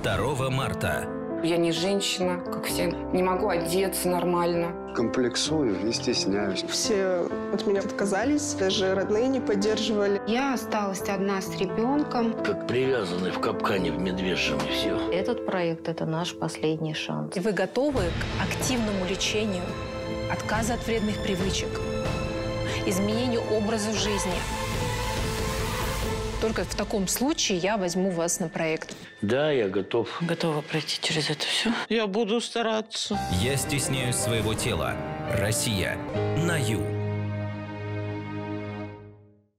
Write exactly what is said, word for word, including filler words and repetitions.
второго марта. Я не женщина, как все. Не могу одеться нормально. Комплексую и стесняюсь. Все от меня отказались, даже родные не поддерживали. Я осталась одна с ребенком. Как привязанный в капкане в медвежьем, и все. Этот проект – это наш последний шанс. Вы готовы к активному лечению, отказу от вредных привычек, изменению образа жизни? Только в таком случае я возьму вас на проект. Да, я готов. Готова пройти через это все? Я буду стараться. Я стесняюсь своего тела. Россия. На Ю.